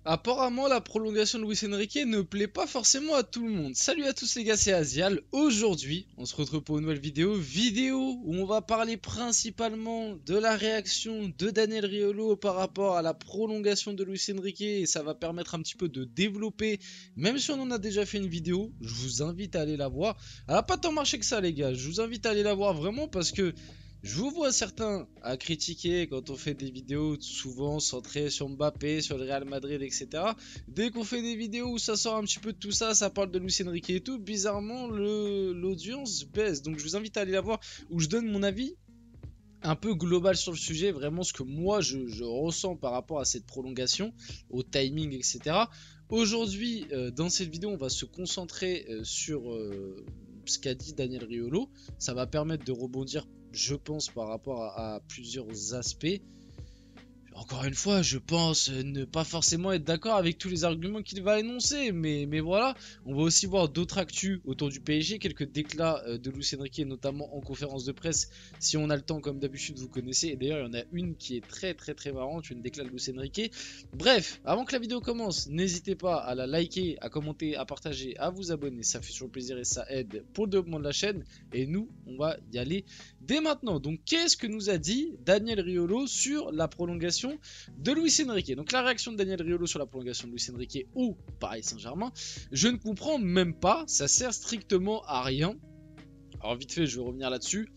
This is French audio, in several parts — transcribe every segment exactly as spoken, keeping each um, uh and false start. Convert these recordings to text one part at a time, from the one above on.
Apparemment, la prolongation de Luis Enrique ne plaît pas forcément à tout le monde. Salut à tous les gars, c'est Azial. Aujourd'hui, on se retrouve pour une nouvelle vidéo. Vidéo où on va parler principalement de la réaction de Daniel Riolo par rapport à la prolongation de Luis Enrique. Et ça va permettre un petit peu de développer, même si on en a déjà fait une vidéo, je vous invite à aller la voir. Elle n'a pas tant marché que ça les gars, je vous invite à aller la voir vraiment parce que... Je vous vois certains à critiquer quand on fait des vidéos souvent centrées sur Mbappé, sur le Real Madrid, et cetera. Dès qu'on fait des vidéos où ça sort un petit peu de tout ça, ça parle de Luis Enrique et tout, bizarrement l'audience baisse. Donc je vous invite à aller la voir où je donne mon avis un peu global sur le sujet, vraiment ce que moi je, je ressens par rapport à cette prolongation, au timing, et cetera. Aujourd'hui, euh, dans cette vidéo, on va se concentrer euh, sur euh, ce qu'a dit Daniel Riolo. Ça va permettre de rebondir, je pense, par rapport à, à plusieurs aspects. Encore une fois, je pense ne pas forcément être d'accord avec tous les arguments qu'il va énoncer, mais, mais voilà, on va aussi voir d'autres actus autour du P S G, quelques déclats euh, de Luis Enrique, notamment en conférence de presse, si on a le temps, comme d'habitude, vous connaissez, et d'ailleurs, il y en a une qui est très très très marrante, une déclat de Luis Enrique. Bref, avant que la vidéo commence, n'hésitez pas à la liker, à commenter, à partager, à vous abonner, ça fait toujours plaisir et ça aide pour le développement de la chaîne, et nous, on va y aller dès maintenant. Donc, qu'est-ce que nous a dit Daniel Riolo sur la prolongation de Luis Enrique? Donc la réaction de Daniel Riolo sur la prolongation de Luis Enrique au Paris Saint-Germain, je ne comprends même pas, ça sert strictement à rien. Alors vite fait, je vais revenir là-dessus.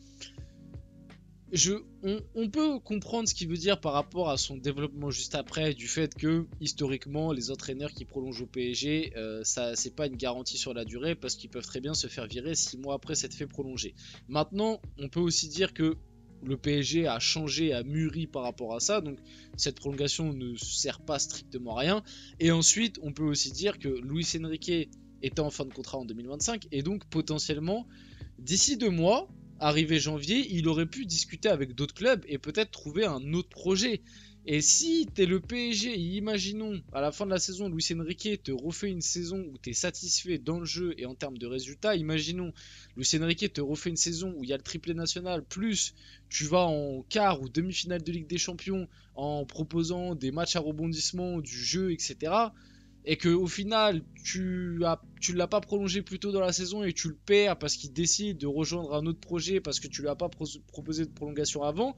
Je, on, on peut comprendre ce qu'il veut dire par rapport à son développement juste après, du fait que historiquement les entraîneurs qui prolongent au P S G, euh, ça c'est pas une garantie sur la durée parce qu'ils peuvent très bien se faire virer six mois après s'être fait prolonger. Maintenant, on peut aussi dire que le P S G a changé, a mûri par rapport à ça, donc cette prolongation ne sert pas strictement à rien. Et ensuite, on peut aussi dire que Luis Enrique était en fin de contrat en deux mille vingt-cinq, et donc potentiellement, d'ici deux mois, arrivé janvier, il aurait pu discuter avec d'autres clubs et peut-être trouver un autre projet. Et si t'es le P S G, imaginons à la fin de la saison, Luis Enrique te refait une saison où t'es satisfait dans le jeu et en termes de résultats, imaginons Luis Enrique te refait une saison où il y a le triplé national, plus tu vas en quart ou demi-finale de Ligue des Champions en proposant des matchs à rebondissement, du jeu, et cetera. Et que au final tu as tu l'as pas prolongé plus tôt dans la saison et tu le perds parce qu'il décide de rejoindre un autre projet parce que tu lui as pas pro proposé de prolongation avant,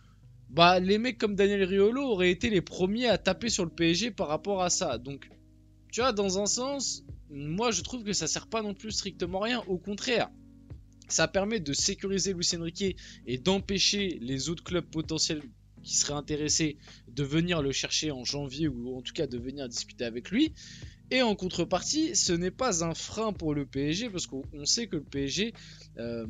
bah les mecs comme Daniel Riolo auraient été les premiers à taper sur le P S G par rapport à ça. Donc tu vois, dans un sens, moi je trouve que ça sert pas non plus strictement à rien, au contraire. Ça permet de sécuriser Luis Enrique et d'empêcher les autres clubs potentiels qui seraient intéressés de venir le chercher en janvier ou en tout cas de venir discuter avec lui. Et en contrepartie, ce n'est pas un frein pour le P S G parce qu'on sait que le P S G euh,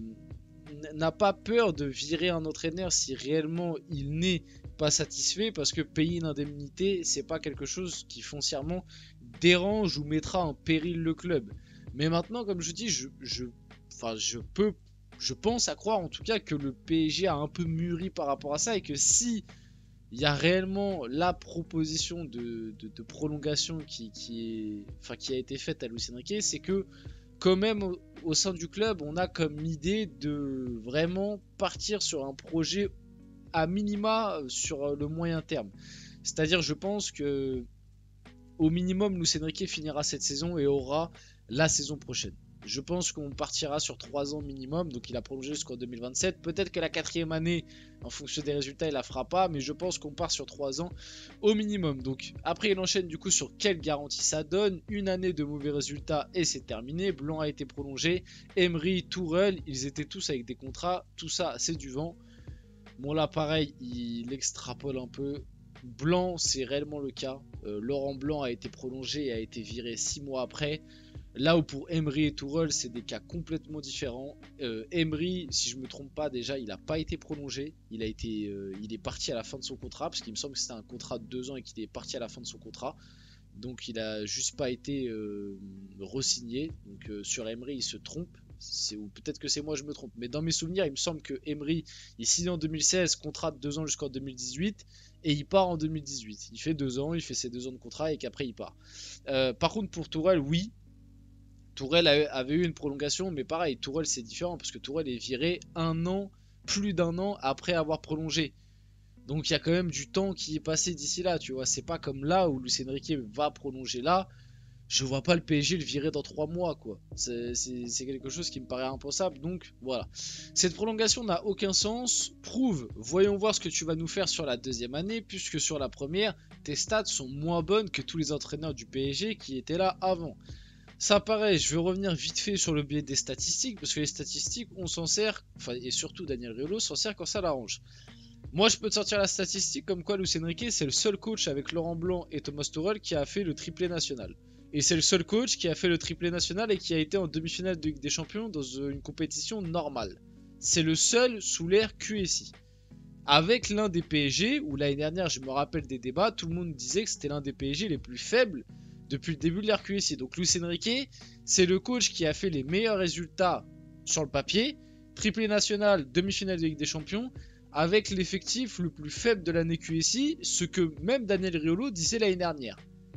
n'a pas peur de virer un entraîneur si réellement il n'est pas satisfait, parce que payer une indemnité, c'est pas quelque chose qui foncièrement dérange ou mettra en péril le club. Mais maintenant, comme je dis, je, je, enfin, je peux, je pense à croire en tout cas que le P S G a un peu mûri par rapport à ça et que si il y a réellement la proposition de, de, de prolongation qui, qui, est, enfin, qui a été faite à Luis Enrique, c'est que quand même au, au sein du club, on a comme idée de vraiment partir sur un projet à minima sur le moyen terme. C'est-à-dire, je pense que au minimum, Luis Enrique finira cette saison et aura la saison prochaine. Je pense qu'on partira sur trois ans minimum, donc il a prolongé jusqu'en deux mille vingt-sept. Peut-être que la quatrième année, en fonction des résultats, il la fera pas, mais je pense qu'on part sur trois ans au minimum. Donc après, il enchaîne du coup sur quelle garantie ça donne. Une année de mauvais résultats et c'est terminé. Blanc a été prolongé. Emery, Tourelle, ils étaient tous avec des contrats. Tout ça, c'est du vent. Bon là, pareil, il extrapole un peu. Blanc, c'est réellement le cas. Euh, Laurent Blanc a été prolongé et a été viré six mois après. Là où pour Emery et Tourelle, c'est des cas complètement différents. Euh, Emery, si je me trompe pas, déjà, il n'a pas été prolongé. Il a été, euh, il est parti à la fin de son contrat, parce qu'il me semble que c'était un contrat de deux ans et qu'il est parti à la fin de son contrat. Donc il a juste pas été euh, re-signé. Donc euh, sur Emery, il se trompe. Ou peut-être que c'est moi, je me trompe. Mais dans mes souvenirs, il me semble que Emery, il signe en deux mille seize, contrat de deux ans jusqu'en deux mille dix-huit, et il part en deux mille dix-huit. Il fait deux ans, il fait ses deux ans de contrat et qu'après il part. Euh, par contre, pour Tourelle, oui. Tourelle avait eu une prolongation, mais pareil, Tourelle c'est différent parce que Tourelle est viré un an, plus d'un an après avoir prolongé. Donc il y a quand même du temps qui est passé d'ici là, tu vois. C'est pas comme là où Luis Enrique va prolonger là. Je vois pas le P S G le virer dans trois mois, quoi. C'est quelque chose qui me paraît impensable, donc voilà. Cette prolongation n'a aucun sens. Prouve, voyons voir ce que tu vas nous faire sur la deuxième année, puisque sur la première, tes stats sont moins bonnes que tous les entraîneurs du P S G qui étaient là avant. Ça pareil, je vais revenir vite fait sur le biais des statistiques, parce que les statistiques, on s'en sert, enfin, et surtout Daniel Riolo s'en sert quand ça l'arrange. Moi, je peux te sortir la statistique comme quoi Luis Enrique, c'est le seul coach avec Laurent Blanc et Thomas Tuchel qui a fait le triplé national. Et c'est le seul coach qui a fait le triplé national et qui a été en demi-finale de Ligue des Champions dans une compétition normale. C'est le seul sous l'ère Q S I. Avec l'un des P S G, où l'année dernière, je me rappelle des débats, tout le monde disait que c'était l'un des P S G les plus faibles depuis le début de l'ère Q S I. Donc Luis Enrique, c'est le coach qui a fait les meilleurs résultats sur le papier. Triplé national, demi-finale de Ligue des Champions, avec l'effectif le plus faible de l'année Q S I, ce que même Daniel Riolo disait l'année dernière.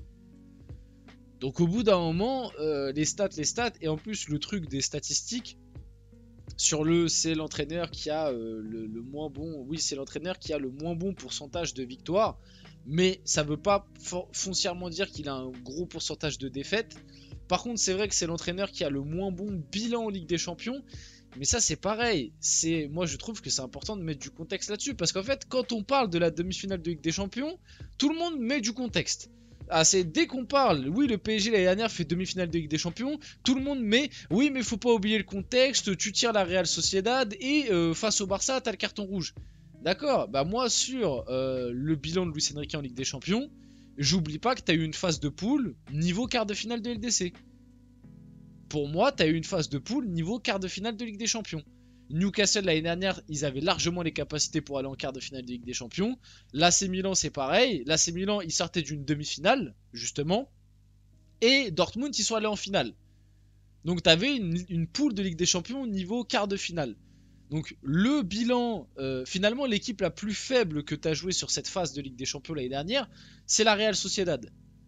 Donc au bout d'un moment, euh, les stats, les stats, et en plus le truc des statistiques, sur le c'est l'entraîneur qui a euh, le, le moins bon, oui c'est l'entraîneur qui a le moins bon pourcentage de victoires, mais ça veut pas foncièrement dire qu'il a un gros pourcentage de défaites. Par contre c'est vrai que c'est l'entraîneur qui a le moins bon bilan en Ligue des Champions, mais ça c'est pareil, c'est moi je trouve que c'est important de mettre du contexte là-dessus, parce qu'en fait quand on parle de la demi-finale de Ligue des Champions, tout le monde met du contexte. Ah, c'est dès qu'on parle, oui le P S G l'année dernière fait demi-finale de Ligue des Champions, tout le monde met, oui mais faut pas oublier le contexte, tu tires la Real Sociedad et euh, face au Barça t'as le carton rouge. D'accord, bah moi sur euh, le bilan de Luis Enrique en Ligue des Champions, j'oublie pas que t'as eu une phase de poule niveau quart de finale de L D C. Pour moi t'as eu une phase de poule niveau quart de finale de Ligue des Champions. Newcastle l'année dernière, ils avaient largement les capacités pour aller en quart de finale de Ligue des Champions. L'A C Milan, c'est pareil. L'A C Milan, ils sortaient d'une demi-finale, justement. Et Dortmund, ils sont allés en finale. Donc, tu avais une, une poule de Ligue des Champions au niveau quart de finale. Donc, le bilan, euh, finalement, l'équipe la plus faible que tu as joué sur cette phase de Ligue des Champions l'année dernière, c'est la Real Sociedad.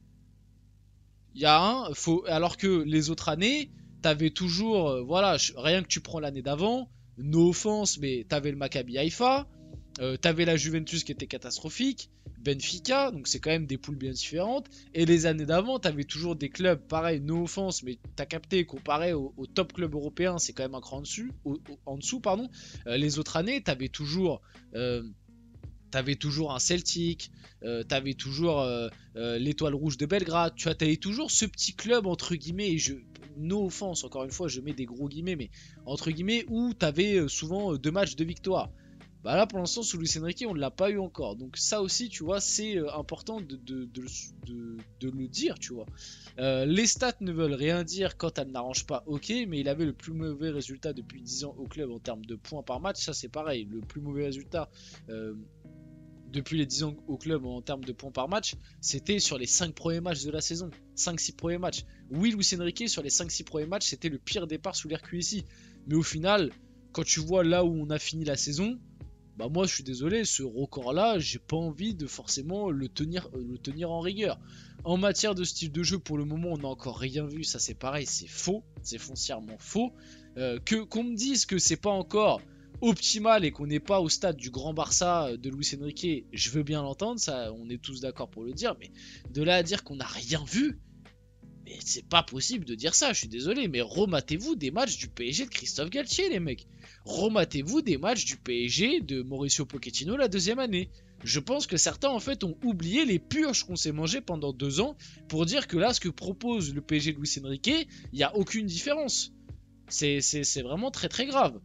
Il y a un, faut, alors que les autres années, tu avais toujours, euh, voilà, rien que tu prends l'année d'avant, no offense, mais t'avais le Maccabi Haïfa, euh, t'avais la Juventus qui était catastrophique, Benfica, donc c'est quand même des poules bien différentes. Et les années d'avant, t'avais toujours des clubs, pareil, no offense, mais t'as capté, comparé au, au top club européen, c'est quand même un cran en dessous. Au, au, en dessous pardon. Euh, les autres années, t'avais toujours... Euh, T'avais toujours un Celtic, euh, t'avais toujours euh, euh, l'Étoile Rouge de Belgrade, tu vois, t'avais toujours ce petit club entre guillemets, et je, no offense, encore une fois, je mets des gros guillemets, mais entre guillemets, où t'avais souvent deux matchs de victoire. Bah là, pour l'instant, sous Luis Enrique, on ne l'a pas eu encore. Donc ça aussi, tu vois, c'est important de, de, de, de, de le dire, tu vois. Euh, les stats ne veulent rien dire quand elles n'arrangent pas, ok, mais il avait le plus mauvais résultat depuis dix ans au club en termes de points par match, ça c'est pareil, le plus mauvais résultat... Euh, depuis les dix ans au club en termes de points par match, c'était sur les cinq premiers matchs de la saison. cinq six premiers matchs. Oui, Luis Enrique, sur les cinq six premiers matchs, c'était le pire départ sous l'ère Q S I. Mais au final, quand tu vois là où on a fini la saison, bah moi je suis désolé, ce record-là, j'ai pas envie de forcément le tenir, euh, le tenir en rigueur. En matière de style de jeu, pour le moment, on n'a encore rien vu. Ça c'est pareil, c'est faux. C'est foncièrement faux. Euh, que qu'on me dise que c'est pas encore... optimal et qu'on n'est pas au stade du grand Barça de Luis Enrique, je veux bien l'entendre, ça, on est tous d'accord pour le dire, mais de là à dire qu'on n'a rien vu, mais c'est pas possible de dire ça, je suis désolé, mais rematez-vous des matchs du P S G de Christophe Galtier, les mecs. Rematez-vous des matchs du P S G de Mauricio Pochettino la deuxième année. Je pense que certains en fait ont oublié les purges qu'on s'est mangées pendant deux ans pour dire que là, ce que propose le P S G de Luis Enrique, il n'y a aucune différence. C'est vraiment très très grave.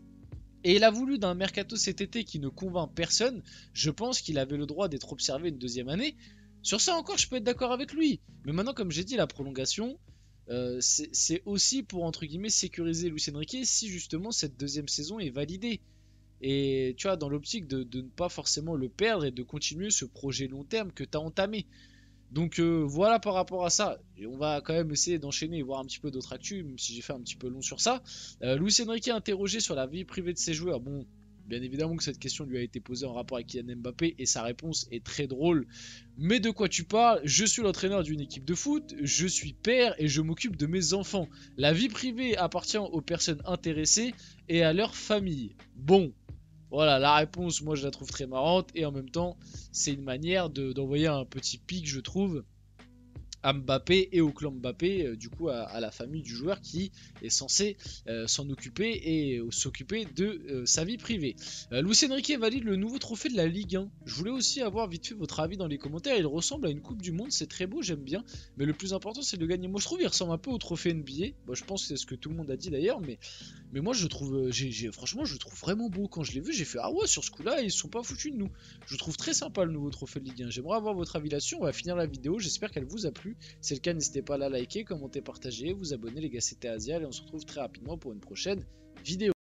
Et il a voulu d'un mercato cet été qui ne convainc personne. Je pense qu'il avait le droit d'être observé une deuxième année. Sur ça encore, je peux être d'accord avec lui. Mais maintenant, comme j'ai dit, la prolongation, euh, c'est aussi pour, entre guillemets, sécuriser Luis Enrique si justement cette deuxième saison est validée. Et tu vois, dans l'optique de, de ne pas forcément le perdre et de continuer ce projet long terme que tu as entamé. Donc euh, voilà par rapport à ça, et on va quand même essayer d'enchaîner et voir un petit peu d'autres actus, même si j'ai fait un petit peu long sur ça. Euh, Luis Enrique a interrogé sur la vie privée de ses joueurs. Bon, bien évidemment que cette question lui a été posée en rapport avec Kylian Mbappé et sa réponse est très drôle. Mais de quoi tu parles? Je suis l'entraîneur d'une équipe de foot, je suis père et je m'occupe de mes enfants. La vie privée appartient aux personnes intéressées et à leur famille. Bon, Voilà, la réponse, moi je la trouve très marrante et en même temps, c'est une manière de- d'envoyer un petit pic, je trouve, à Mbappé et au clan Mbappé, euh, du coup à, à la famille du joueur qui est censé euh, s'en occuper et euh, s'occuper de euh, sa vie privée. Euh, Luis Enrique valide le nouveau trophée de la Ligue un. Je voulais aussi avoir vite fait votre avis dans les commentaires. Il ressemble à une Coupe du Monde, c'est très beau, j'aime bien. Mais le plus important, c'est de gagner. Moi, je trouve qu'il ressemble un peu au trophée N B A. Bon, je pense que c'est ce que tout le monde a dit d'ailleurs, mais mais moi je trouve, euh, j'ai, j'ai- franchement je le trouve vraiment beau. Quand je l'ai vu j'ai fait ah ouais, sur ce coup là ils se sont pas foutus de nous. Je trouve très sympa le nouveau trophée de Ligue un. J'aimerais avoir votre avis là-dessus. On va finir la vidéo, j'espère qu'elle vous a plu. Si c'est le cas, n'hésitez pas à la liker, commenter, partager, vous abonner les gars, c'était Asial et on se retrouve très rapidement pour une prochaine vidéo.